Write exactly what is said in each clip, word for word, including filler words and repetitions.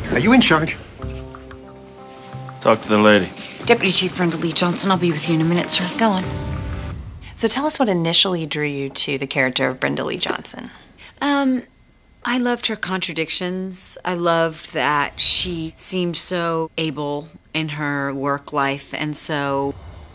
Are you in charge? Talk to the lady. Deputy Chief Brenda Lee Johnson, I'll be with you in a minute, sir. Go on. So tell us what initially drew you to the character of Brenda Lee Johnson. Um, I loved her contradictions. I loved that she seemed so able in her work life and so,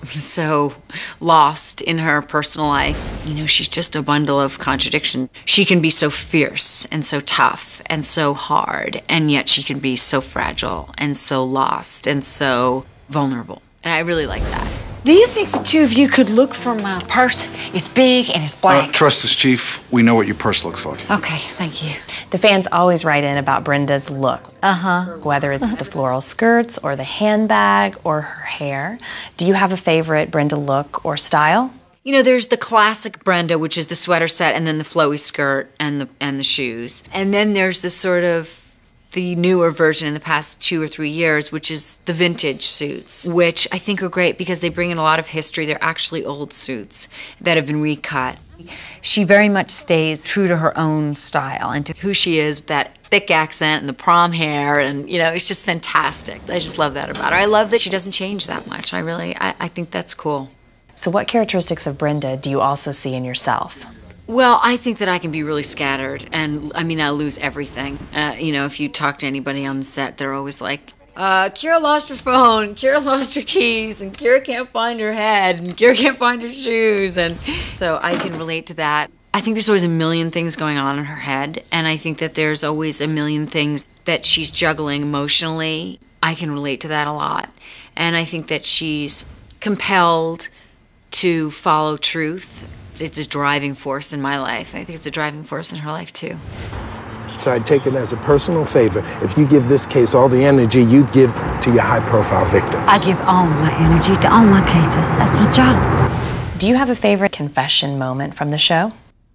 so lost in her personal life. You know, she's just a bundle of contradiction. She can be so fierce and so tough and so hard, and yet she can be so fragile and so lost and so vulnerable. And I really like that. Do you think the two of you could look for my purse? It's big and it's black. Uh, trust us, Chief. We know what your purse looks like. Okay, thank you. The fans always write in about Brenda's look. Uh-huh. Whether it's uh-huh. the floral skirts or the handbag or her hair. Do you have a favorite Brenda look or style? You know, there's the classic Brenda, which is the sweater set and then the flowy skirt and the and the shoes. And then there's the sort of the newer version in the past two or three years, which is the vintage suits, which I think are great because they bring in a lot of history. They're actually old suits that have been recut. She very much stays true to her own style and to who she is, that thick accent and the prom hair, and you know, it's just fantastic. I just love that about her. I love that she doesn't change that much. I really, I, I think that's cool. So what characteristics of Brenda do you also see in yourself? Well, I think that I can be really scattered, and I mean, I lose everything. Uh, you know, if you talk to anybody on the set, they're always like, uh, Kira lost her phone, Kira lost her keys, and Kira can't find her head, and Kira can't find her shoes, and so I can relate to that. I think there's always a million things going on in her head, and I think that there's always a million things that she's juggling emotionally. I can relate to that a lot, and I think that she's compelled to follow truth. It's a driving force in my life. I think it's a driving force in her life, too. So I take it as a personal favor if you give this case all the energy you'd give to your high-profile victims. I give all my energy to all my cases. That's my job. Do you have a favorite confession moment from the show?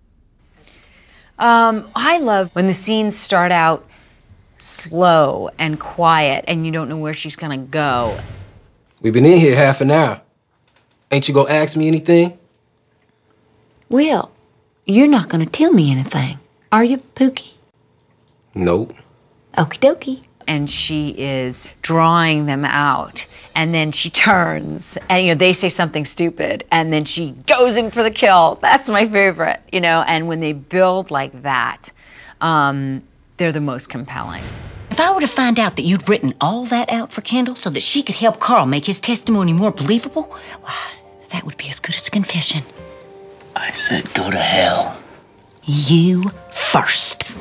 Um, I love when the scenes start out slow and quiet and you don't know where she's gonna go. We've been in here half an hour. Ain't you gonna ask me anything? Will, you're not gonna tell me anything, are you, Pookie? Nope. Okie dokie. And she is drawing them out, and then she turns, and you know, they say something stupid, and then she goes in for the kill. That's my favorite, you know, and when they build like that, um, they're the most compelling. If I were to find out that you'd written all that out for Kendall so that she could help Carl make his testimony more believable, well, that would be as good as a confession. I said go to hell. You first.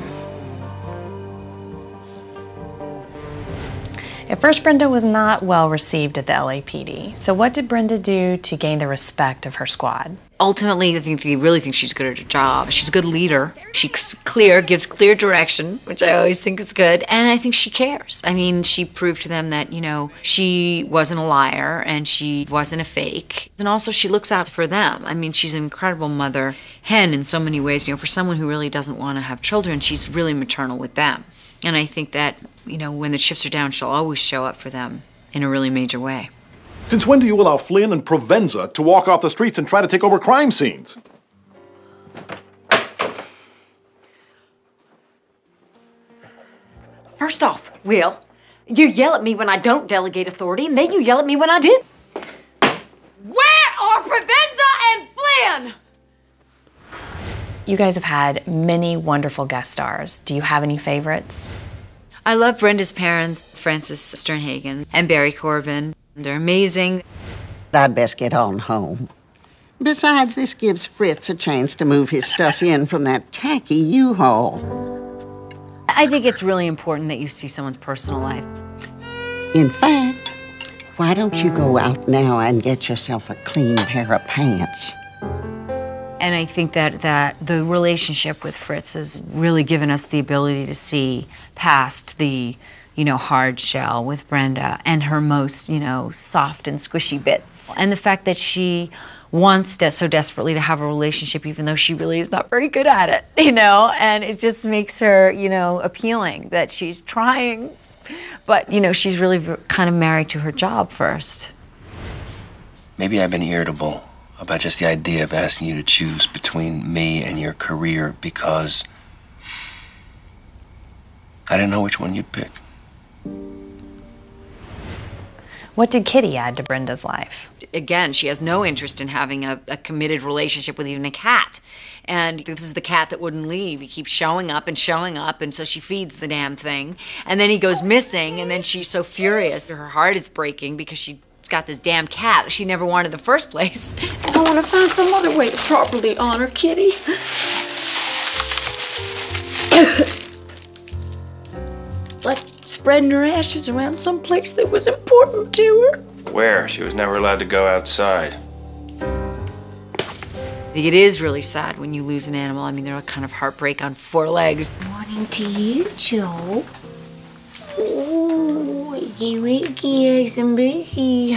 At first, Brenda was not well received at the L A P D. So what did Brenda do to gain the respect of her squad? Ultimately, I think they really think she's good at her job. She's a good leader. She's clear, gives clear direction, which I always think is good. And I think she cares. I mean, she proved to them that, you know, she wasn't a liar and she wasn't a fake. And also she looks out for them. I mean, she's an incredible mother hen in so many ways. You know, for someone who really doesn't want to have children, she's really maternal with them. And I think that, you know, when the chips are down, she'll always show up for them in a really major way. Since when do you allow Flynn and Provenza to walk off the streets and try to take over crime scenes? First off, Will, you yell at me when I don't delegate authority, and then you yell at me when I do. Where are Provenza and Flynn? You guys have had many wonderful guest stars. Do you have any favorites? I love Brenda's parents, Frances Sternhagen and Barry Corbin. They're amazing. I'd best get on home. Besides, this gives Fritz a chance to move his stuff in from that tacky U-Haul. I think it's really important that you see someone's personal life. In fact, why don't you go out now and get yourself a clean pair of pants? And I think that, that the relationship with Fritz has really given us the ability to see past the, you know, hard shell with Brenda and her most, you know, soft and squishy bits. And the fact that she wants to, so desperately to have a relationship even though she really is not very good at it, you know, and it just makes her, you know, appealing that she's trying, but, you know, she's really kind of married to her job first. Maybe I've been irritable about just the idea of asking you to choose between me and your career because I didn't know which one you'd pick. What did Kitty add to Brenda's life? Again, she has no interest in having a, a committed relationship with even a cat. And this is the cat that wouldn't leave. He keeps showing up and showing up, and so she feeds the damn thing. And then he goes missing, and then she's so furious. Her heart is breaking because she's got this damn cat that she never wanted in the first place. I want to find some other way to properly honor Kitty. Like spreading her ashes around some place that was important to her. Where? She was never allowed to go outside. It is really sad when you lose an animal. I mean, they're a kind of heartbreak on four legs. Morning to you, Joe. Oh, wakey, wakey, eggs and busy.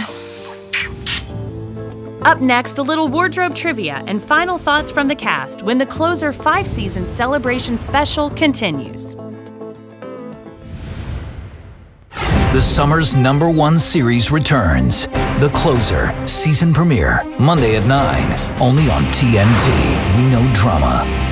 Up next, a little wardrobe trivia and final thoughts from the cast when the Closer five-season celebration special continues. The summer's number one series returns. The Closer season premiere, Monday at nine, only on T N T. We know drama.